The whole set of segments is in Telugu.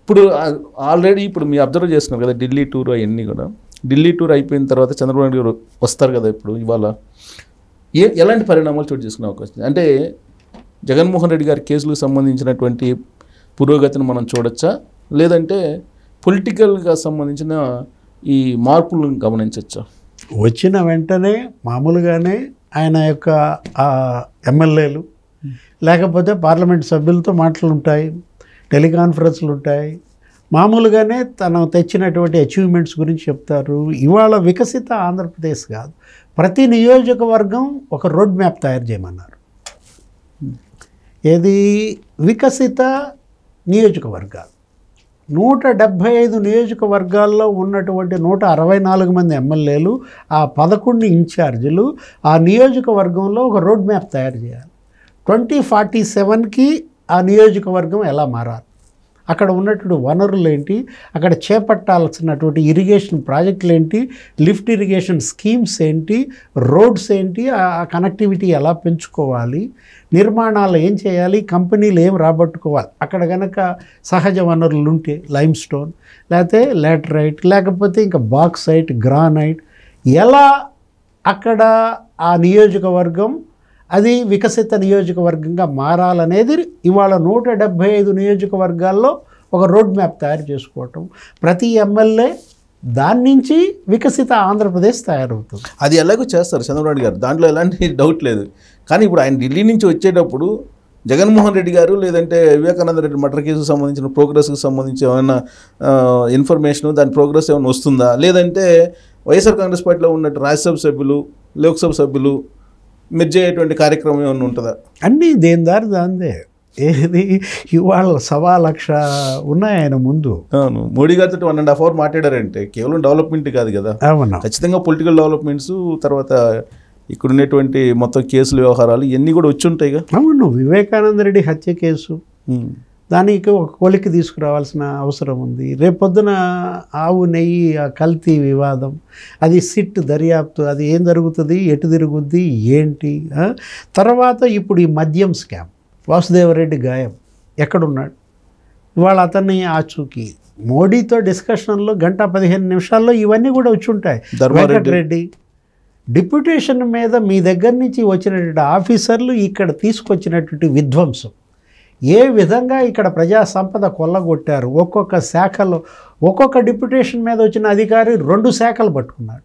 ఇప్పుడు ఆల్రెడీ ఇప్పుడు మీరు అబ్జర్వ్ చేస్తున్నారు కదా ఢిల్లీ టూర్ అవన్నీ కూడా. ఢిల్లీ టూర్ అయిపోయిన తర్వాత చంద్రబాబు నాయుడు గారు వస్తారు కదా ఇప్పుడు ఇవాళ ఎలాంటి పరిణామాలు చోటు చేసుకునే అవకాశం? అంటే జగన్మోహన్ రెడ్డి గారి కేసులకు సంబంధించినటువంటి పురోగతిని మనం చూడొచ్చా, లేదంటే పొలిటికల్గా సంబంధించిన ఈ మార్పులను గమనించవచ్చా? వచ్చిన వెంటనే మామూలుగానే ఆయన యొక్క ఎమ్మెల్యేలు లేకపోతే పార్లమెంట్ సభ్యులతో మాటలు ఉంటాయి, టెలికాన్ఫరెన్స్లు ఉంటాయి, మామూలుగానే తను తెచ్చినటువంటి అచీవ్మెంట్స్ గురించి చెప్తారు. ఇవాళ వికసిత ఆంధ్రప్రదేశ్ కాదు, ప్రతి నియోజకవర్గం ఒక రోడ్ మ్యాప్ తయారు చేయమన్నారు. ఏది వికసిత నియోజకవర్గాలు 175 నియోజకవర్గాల్లో ఉన్నటువంటి 164 మంది ఎమ్మెల్యేలు, ఆ 11 ఇన్ఛార్జీలు ఆ నియోజకవర్గంలో ఒక రోడ్ మ్యాప్ తయారు చేయాలి. 2047కి ఆ నియోజకవర్గం ఎలా మారాలి, అక్కడ ఉన్నటువంటి వనరులు ఏంటి, అక్కడ చేపట్టాల్సినటువంటి ఇరిగేషన్ ప్రాజెక్టులు ఏంటి, లిఫ్ట్ ఇరిగేషన్ స్కీమ్స్ ఏంటి, రోడ్స్ ఏంటి, ఆ కనెక్టివిటీ ఎలా పెంచుకోవాలి, నిర్మాణాలు ఏం చేయాలి, కంపెనీలు ఏం రాబట్టుకోవాలి, అక్కడ కనుక సహజ వనరులు ఉంటే లైమ్ స్టోన్ లేకపోతే లాటరైట్ లేకపోతే ఇంకా బాక్సైట్ గ్రానైట్, ఎలా అక్కడ ఆ నియోజకవర్గం అది వికసిత నియోజకవర్గంగా మారాలనేది ఇవాళ 175 నియోజకవర్గాల్లో ఒక రోడ్ మ్యాప్ తయారు చేసుకోవటం. ప్రతి ఎమ్మెల్యే దాని నుంచి వికసిత ఆంధ్రప్రదేశ్ తయారవుతుంది. అది ఎలాగో చేస్తారు చంద్రబాబు గారు, దాంట్లో ఎలాంటి డౌట్ లేదు. కానీ ఇప్పుడు ఆయన ఢిల్లీ నుంచి వచ్చేటప్పుడు జగన్మోహన్ రెడ్డి గారు లేదంటే వివేకానంద రెడ్డి మర్డర్ కేసుకు సంబంధించిన ప్రోగ్రెస్కి సంబంధించి ఏమైనా ఇన్ఫర్మేషన్, దాని ప్రోగ్రెస్ ఏమైనా వస్తుందా, లేదంటే వైఎస్ఆర్ కాంగ్రెస్ పార్టీలో ఉన్నట్టు రాజ్యసభ సభ్యులు లోక్సభ సభ్యులు మెర్జ్ అయ్యేటువంటి కార్యక్రమం ఏమైనా ఉంటుందా? అన్నీ దేని దారి దాందే. ఏది ఇవాళ 1,00,000 ఉన్నాయి ఆయన ముందు. అవును, మోడీ గారితో 1.5 hours మాట్లాడారంటే కేవలం డెవలప్మెంట్ కాదు కదా, ఖచ్చితంగా పొలిటికల్ డెవలప్మెంట్స్, తర్వాత ఇక్కడ ఉన్నటువంటి మొత్తం కేసుల వ్యవహారాలు ఇవన్నీ కూడా వచ్చి ఉంటాయిగా. అవును, వివేకానంద రెడ్డి హత్య కేసు దానికి ఒక కొలికి తీసుకురావాల్సిన అవసరం ఉంది. రేపొద్దున ఆవు నెయ్యి ఆ కల్తీ వివాదం, అది సిట్ దర్యాప్తు, అది ఏం జరుగుతుంది, ఎటు తిరుగుద్ది, ఏంటి. తర్వాత ఇప్పుడు ఈ మద్యం స్కామ్, వాసుదేవరెడ్డి గాయం ఎక్కడున్నాడు, ఇవాళ అతన్ని ఆచూకీ మోడీతో డిస్కషన్లో 1:15 నిమిషాల్లో ఇవన్నీ కూడా వచ్చి ఉంటాయి. వెంకటరెడ్డి డిప్యూటేషన్ మీద మీ దగ్గర నుంచి వచ్చినటువంటి ఆఫీసర్లు ఇక్కడ తీసుకొచ్చినటువంటి విధ్వంసం, ఏ విధంగా ఇక్కడ ప్రజా సంపద కొల్లగొట్టారు, ఒక్కొక్క శాఖలో ఒక్కొక్క డిప్యూటేషన్ మీద వచ్చిన అధికారి 2 శాఖలు పట్టుకున్నాడు.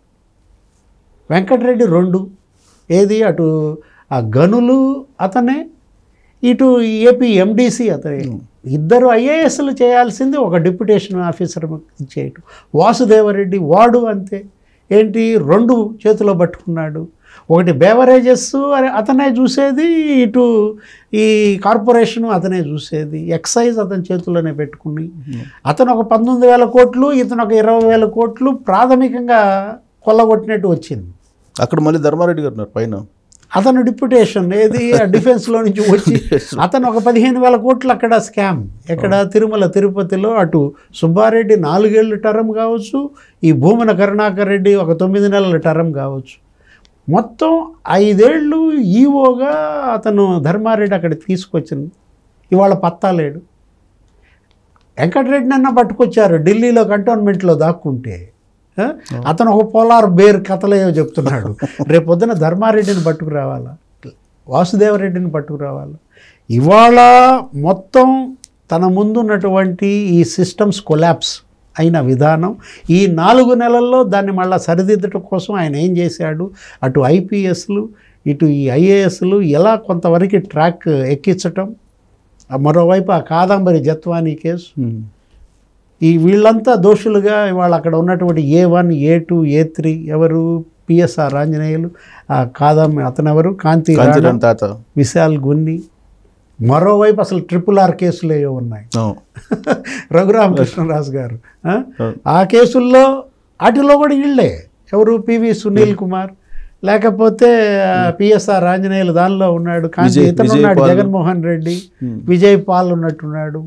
వెంకటరెడ్డి 2, ఏది అటు ఆ గనులు అతనే, ఇటు ఏపీ ఎండిసి అతనే. 2 ఐఏఎస్లు చేయాల్సింది ఒక డిప్యూటేషన్ ఆఫీసర్ చేయటం. వాసుదేవరెడ్డి వాడు అంతే, ఏంటి 2 చేతిలో పట్టుకున్నాడు. ఒకటి బేవరేజెస్ అతనే చూసేది, ఇటు ఈ కార్పొరేషను అతనే చూసేది, ఎక్సైజ్ అతని చేతుల్లోనే పెట్టుకుని అతను ఒక 19,000 కోట్లు, ఇతను ఒక 20,000 కోట్లు ప్రాథమికంగా కొల్లగొట్టినట్టు వచ్చింది. అక్కడ మళ్ళీ ధర్మారెడ్డి గారు ఉన్నారు పైన, అతను డిప్యూటేషన్ ఏది డిఫెన్స్లో నుంచి వచ్చి అతను ఒక 15,000 కోట్లు అక్కడ స్కామ్. ఎక్కడ తిరుమల తిరుపతిలో అటు సుబ్బారెడ్డి 4 ఏళ్ళు టర్మ్ కావచ్చు, ఈ భూమన కరుణాకర్ రెడ్డి ఒక 9 నెలల టర్మ్ కావచ్చు, మొత్తం 5 ఏళ్ళు ఈవోగా అతను ధర్మారెడ్డి అక్కడ తీసుకొచ్చింది. ఇవాళ పత్తా లేడు. వెంకటరెడ్డిని అన్న పట్టుకొచ్చారు ఢిల్లీలో కంటోన్మెంట్లో దాక్కుంటే, అతను ఒక పోలార్ బేర్ కథలేయో చెప్తున్నాడు. రేపొద్దున ధర్మారెడ్డిని పట్టుకురావాలా, వాసుదేవరెడ్డిని పట్టుకురావాలా. ఇవాళ మొత్తం తన ముందున్నటువంటి ఈ సిస్టమ్స్ కొలాప్స్ అయిన విధానం, ఈ 4 నెలల్లో దాన్ని మళ్ళీ సరిదిద్దటం కోసం ఆయన ఏం చేశాడు, అటు ఐపీఎస్లు ఇటు ఈ ఐఏఎస్లు ఎలా కొంతవరకు ట్రాక్ ఎక్కించటం, మరోవైపు ఆ కాదంబరి జత్వానీ కేసు, ఈ వీళ్ళంతా దోషులుగా ఇవాళ అక్కడ ఉన్నటువంటి A1 A2 A3 ఎవరు, పిఎస్ఆర్ ఆంజనేయులు, ఆ కాదంబరి అతనెవరు, కాంతి తాత, విశాల్ గున్ని, మరోవైపు అసలు RRR కేసులు ఏవో ఉన్నాయి, రఘురామకృష్ణరాజు గారు, ఆ కేసుల్లో వాటిలో కూడా వీళ్ళే, ఎవరు పివి సునీల్ కుమార్, లేకపోతే పిఎస్ఆర్ ఆంజనేయులు దానిలో ఉన్నాడు, కాంతి ఇతను ఉన్నాడు, జగన్మోహన్ రెడ్డి, విజయ్ పాల్ ఉన్నట్టున్నాడు.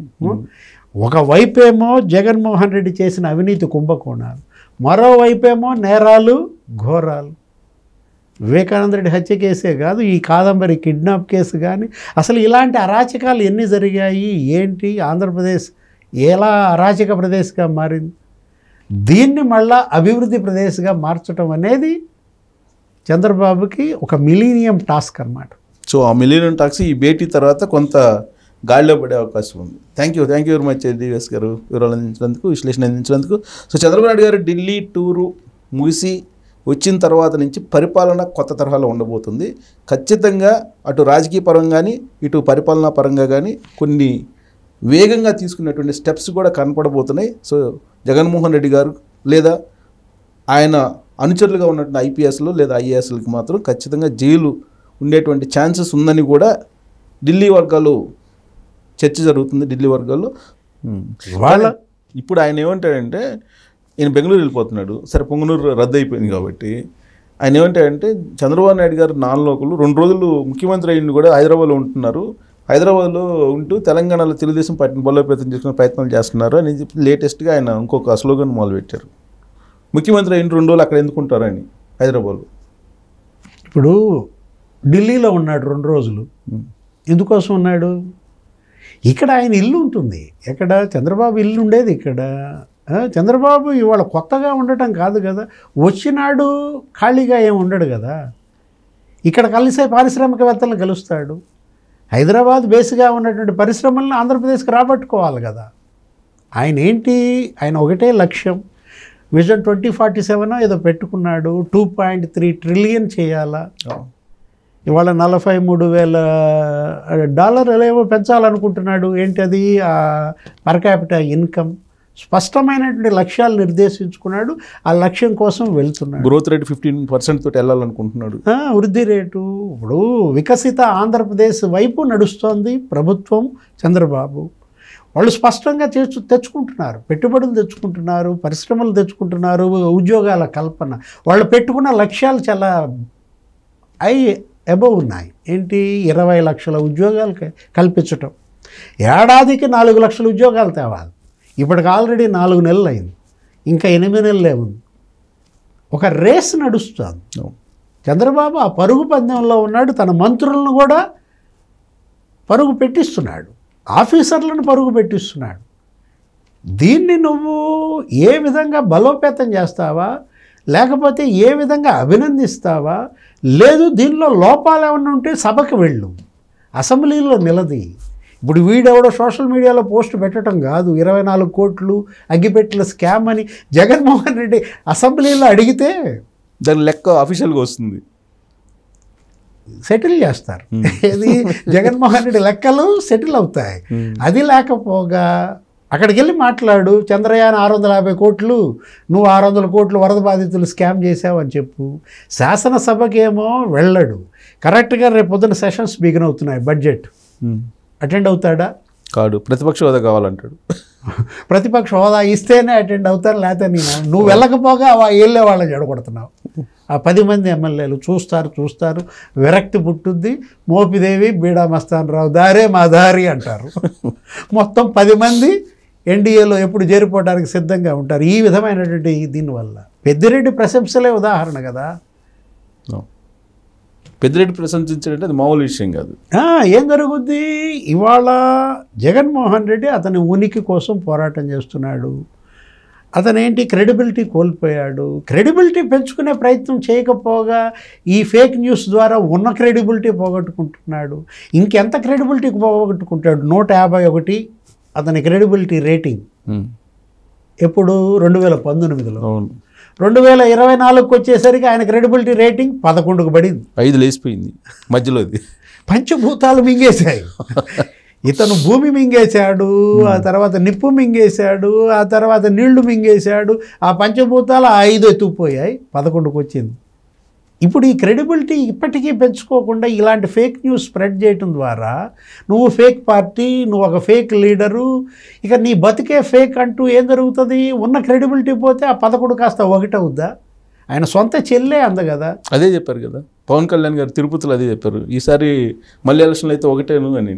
ఒకవైపేమో జగన్మోహన్ రెడ్డి చేసిన అవినీతి కుంభకోణాలు, మరోవైపేమో నేరాలు ఘోరాలు. వివేకానంద రెడ్డి హత్య కేసే కాదు, ఈ కాదంబరి కిడ్నాప్ కేసు కానీ, అసలు ఇలాంటి అరాచకాలు ఎన్ని జరిగాయి, ఏంటి, ఆంధ్రప్రదేశ్ ఎలా అరాచక ప్రదేశ్గా మారింది. దీన్ని మళ్ళా అభివృద్ధి ప్రదేశ్గా మార్చడం అనేది చంద్రబాబుకి ఒక మిలీనియం టాస్క్ అన్నమాట. సో ఆ మిలీనియం టాక్స్ ఈ భేటీ తర్వాత కొంత గాడిలో పడే అవకాశం ఉంది. Thank you very much DVS గారు, వివరాలు అందించినందుకు, విశ్లేషణ అందించినందుకు. సో చంద్రబాబు నాయుడు గారు ఢిల్లీ టూరు ముగిసి వచ్చిన తర్వాత నుంచి పరిపాలన కొత్త తరహాలో ఉండబోతుంది. ఖచ్చితంగా అటు రాజకీయ పరంగా కానీ ఇటు పరిపాలనా పరంగా కానీ కొన్ని వేగంగా తీసుకున్నటువంటి స్టెప్స్ కూడా కనపడబోతున్నాయి. సో జగన్మోహన్ రెడ్డి గారు లేదా ఆయన అనుచరులుగా ఉన్నటువంటి ఐపీఎస్లు లేదా ఐఏఎస్లకి మాత్రం ఖచ్చితంగా జైలు ఉండేటువంటి ఛాన్సెస్ ఉందని కూడా ఢిల్లీ వర్గాలు చర్చ జరుగుతుంది. ఢిల్లీ వర్గాల్లో వాళ్ళ ఇప్పుడు ఆయన ఏమంటాడంటే, ఈయన బెంగళూరు వెళ్ళిపోతున్నాడు, సరే పొంగనూరు రద్దు అయిపోయింది కాబట్టి ఆయన ఏమంటాడంటే, చంద్రబాబు నాయుడు గారు నాలుగు 2 రోజులు ముఖ్యమంత్రి అయ్యింది కూడా హైదరాబాద్లో ఉంటున్నారు, హైదరాబాద్లో ఉంటూ తెలంగాణలో తెలుగుదేశం పార్టీని బలోపేతం చేసుకునే ప్రయత్నాలు చేస్తున్నారు అని చెప్పి లేటెస్ట్గా ఆయన ఇంకొక స్లోగన్ మొదలుపెట్టారు. ముఖ్యమంత్రి అయిన 2 రోజులు అక్కడ ఎందుకుంటారని హైదరాబాద్లో. ఇప్పుడు ఢిల్లీలో ఉన్నాడు 2 రోజులు, ఎందుకోసం ఉన్నాడు? ఇక్కడ ఆయన ఇల్లు ఉంటుంది. ఎక్కడ చంద్రబాబు ఇల్లు ఉండేది ఇక్కడ. చంద్రబాబు ఇవాళ కొత్తగా ఉండటం కాదు కదా, వచ్చినాడు ఖాళీగా ఏమి ఉండడు కదా. ఇక్కడ కలిసే పారిశ్రామికవేత్తలను కలుస్తాడు. హైదరాబాద్ బేస్గా ఉన్నటువంటి పరిశ్రమలను ఆంధ్రప్రదేశ్కి రాబట్టుకోవాలి కదా. ఆయన ఒకటే లక్ష్యం, విజన్ 2047 ఏదో పెట్టుకున్నాడు. 2.3 ట్రిలియన్ చేయాలా. ఇవాళ $43,000 ఏమో పెంచాలనుకుంటున్నాడు. ఏంటది? Per capital income. స్పష్టమైనటువంటి లక్ష్యాలు నిర్దేశించుకున్నాడు. ఆ లక్ష్యం కోసం వెళ్తున్నాడు. గ్రోత్ రేట్ 15% తోటి వెళ్ళాలనుకుంటున్నాడు. వృద్ధి రేటు ఇప్పుడు వికసిత ఆంధ్రప్రదేశ్ వైపు నడుస్తోంది ప్రభుత్వం, చంద్రబాబు. వాళ్ళు స్పష్టంగా తెచ్చుకుంటున్నారు, పెట్టుబడులు తెచ్చుకుంటున్నారు, పరిశ్రమలు తెచ్చుకుంటున్నారు, ఉద్యోగాల కల్పన. వాళ్ళు పెట్టుకున్న లక్ష్యాలు చాలా అబవ్ ఉన్నాయి. ఏంటి? 20 లక్షల ఉద్యోగాలు కల్పించటం, ఏడాదికి 4 లక్షల ఉద్యోగాలు తేవాలి. ఇప్పటికి ఆల్రెడీ 4 నెలలు అయింది, ఇంకా 8 నెలలే ఉంది. ఒక రేస్ నడుస్తుంది. చంద్రబాబు ఆ పరుగు పందెంలో ఉన్నాడు. తన మంత్రులను కూడా పరుగు పెట్టిస్తున్నాడు, ఆఫీసర్లను పరుగు పెట్టిస్తున్నాడు. దీన్ని నువ్వు ఏ విధంగా బలోపేతం చేస్తావా, లేకపోతే ఏ విధంగా అభినందిస్తావా? లేదు, దీనిలో లోపాలు ఏమన్నా ఉంటే సభకు వెళ్ళు, అసెంబ్లీలో నిలది. ఇప్పుడు వీడెవడో సోషల్ మీడియాలో పోస్ట్ పెట్టడం కాదు, 24 కోట్లు అగ్గిపెట్టెల స్కామ్ అని జగన్మోహన్ రెడ్డి అసెంబ్లీలో అడిగితే దాని లెక్క అఫీషియల్గా వస్తుంది, సెటిల్ చేస్తారు. ఇది జగన్మోహన్ రెడ్డి లెక్కలు సెటిల్ అవుతాయి. అది లేకపోగా అక్కడికి వెళ్ళి మాట్లాడు, చంద్రయాన్ 650 కోట్లు, నువ్వు 600 కోట్లు వరద బాధితులు స్కామ్ చేసావు అని చెప్పు. శాసనసభకేమో వెళ్ళడు. కరెక్ట్గా రేపు పొద్దున సెషన్స్ బిగిన్ అవుతున్నాయి, బడ్జెట్ అటెండ్ అవుతాడా? కాడు. ప్రతిపక్ష హోదా కావాలంటాడు. ప్రతిపక్ష హోదా ఇస్తేనే అటెండ్ అవుతారు, లేకపోతే నువ్వు వెళ్ళకపోగా వెళ్ళే వాళ్ళని జడగొడుతున్నావు. ఆ 10 మంది ఎమ్మెల్యేలు చూస్తారు, విరక్తి పుట్టుద్ది. మోపిదేవి, బీడా మస్తాన్ రావు దారే మా దారి అంటారు. మొత్తం 10 మంది ఎన్డీఏలో ఎప్పుడు చేరిపోవడానికి సిద్ధంగా ఉంటారు. ఈ విధమైనటువంటి దీనివల్ల పెద్దిరెడ్డి ప్రశంసలే ఉదాహరణ కదా. పెద్దిరెడ్డి ప్రశంసించాడంటే అది మామూలు విషయం కాదు. ఏం జరుగుద్ది? ఇవాళ జగన్మోహన్ రెడ్డి అతని ఉనికి కోసం పోరాటం చేస్తున్నాడు. అతనేంటి క్రెడిబిలిటీ కోల్పోయాడు. క్రెడిబిలిటీ పెంచుకునే ప్రయత్నం చేయకపోగా ఈ ఫేక్ న్యూస్ ద్వారా ఉన్న క్రెడిబిలిటీ పోగొట్టుకుంటున్నాడు. ఇంకెంత క్రెడిబిలిటీ పోగొట్టుకుంటాడు? 151 అతని క్రెడిబిలిటీ రేటింగ్. ఎప్పుడు? 2019లో. 2024కి వచ్చేసరికి ఆయన క్రెడిబిలిటీ రేటింగ్ 11కు పడింది. 5 లేసిపోయింది మధ్యలో. పంచభూతాలు మింగేశాయి. ఇతను భూమి మింగేశాడు, ఆ తర్వాత నిప్పు మింగేశాడు, ఆ తర్వాత నీళ్లు మింగేశాడు. ఆ పంచభూతాలు 5 ఎత్తుకుపోయాయి, 11కు వచ్చింది. ఇప్పుడు ఈ క్రెడిబిలిటీ ఇప్పటికీ పెంచుకోకుండా ఇలాంటి ఫేక్ న్యూస్ స్ప్రెడ్ చేయటం ద్వారా నువ్వు ఫేక్ పార్టీ, నువ్వు ఒక ఫేక్ లీడరు, ఇక నీ బతికే ఫేక్ అంటూ ఏం జరుగుతుంది? ఉన్న క్రెడిబిలిటీ పోతే ఆ 11 కాస్త 1 అవుద్దా? ఆయన సొంత చెల్లే అంద కదా. అదే చెప్పారు కదా పవన్ కళ్యాణ్ గారు తిరుపతిలో, అదే చెప్పారు. ఈసారి మళ్ళీ ఎలక్షన్లు అయితే 1 అని.